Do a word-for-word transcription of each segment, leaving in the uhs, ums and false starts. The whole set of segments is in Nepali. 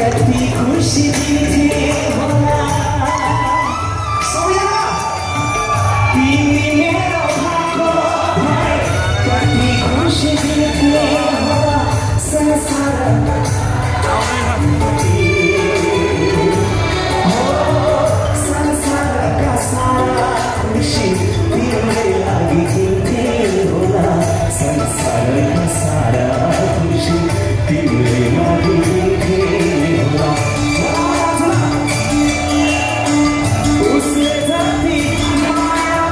कति खुसी दिन्थे होला सबैजना तिमी मेरो भएको भए कति खुसी दिन्थे होला संसार संसारका सारा खुसी तिम्रै लागि दिन्थे होला संसारका सारा खुसी तिम्रै लागि दिन्थे होला उसले जति माया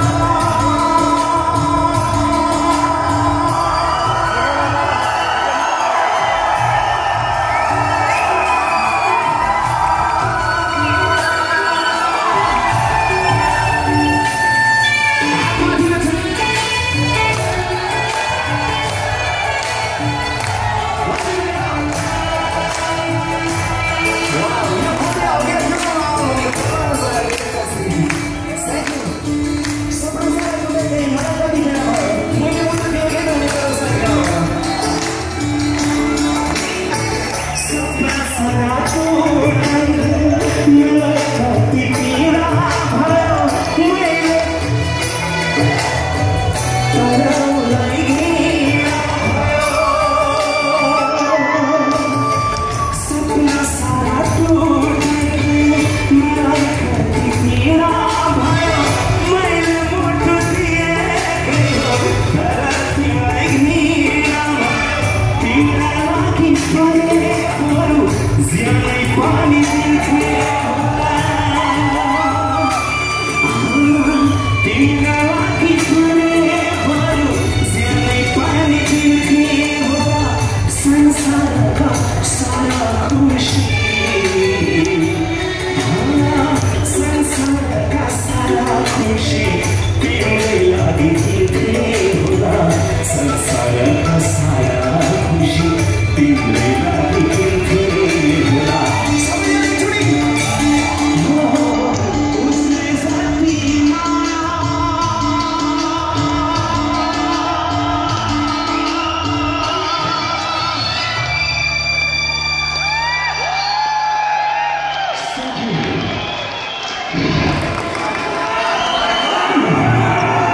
Keep